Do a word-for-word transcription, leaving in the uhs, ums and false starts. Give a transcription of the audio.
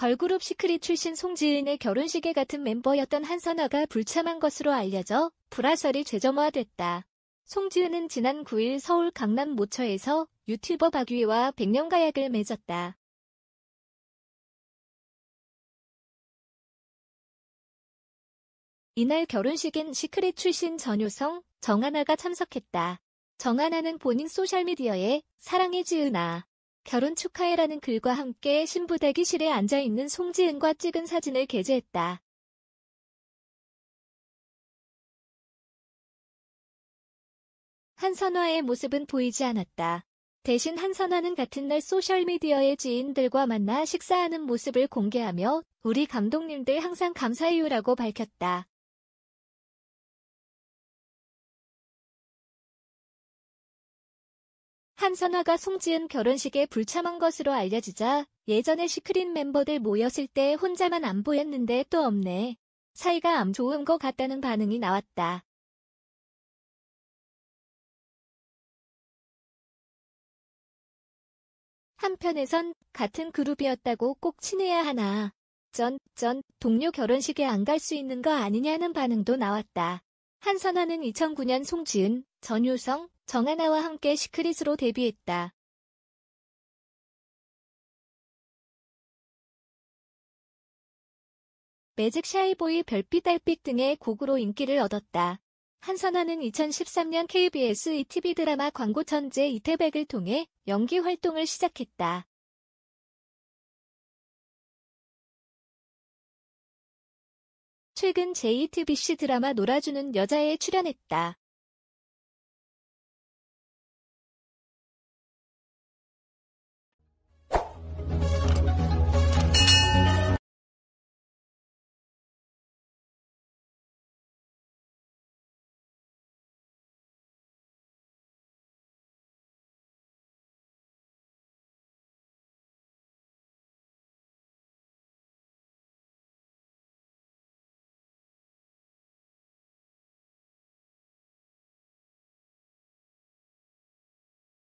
걸그룹 시크릿 출신 송지은의 결혼식에 같은 멤버였던 한선화가 불참한 것으로 알려져 불화설이 재점화됐다. 송지은은 지난 구 일 서울 강남 모처에서 유튜버 박유희와 백년가약을 맺었다. 이날 결혼식엔 시크릿 출신 전효성, 정하나가 참석했다. 정하나는 본인 소셜미디어에 사랑해 지은아, 결혼 축하해라는 글과 함께 신부 대기실에 앉아있는 송지은과 찍은 사진을 게재했다. 한선화의 모습은 보이지 않았다. 대신 한선화는 같은 날 소셜미디어에 지인들과 만나 식사하는 모습을 공개하며 우리 감독님들 항상 감사해요라고 밝혔다. 한선화가 송지은 결혼식에 불참한 것으로 알려지자 예전에 시크릿 멤버들 모였을 때 혼자만 안 보였는데 또 없네. 사이가 안 좋은 것 같다는 반응이 나왔다. 한편에선 같은 그룹이었다고 꼭 친해야 하나. 전, 전, 동료 결혼식에 안 갈 수 있는 거 아니냐는 반응도 나왔다. 한선화는 이천구 년 송지은, 전효성, 정하나와 함께 시크릿으로 데뷔했다. 매직 샤이보이 별빛 달빛 등의 곡으로 인기를 얻었다. 한선화는 이천십삼 년 케이비에스 이티비 드라마 광고 천재 이태백을 통해 연기 활동을 시작했다. 최근 제이티비씨 드라마 놀아주는 여자에 출연했다.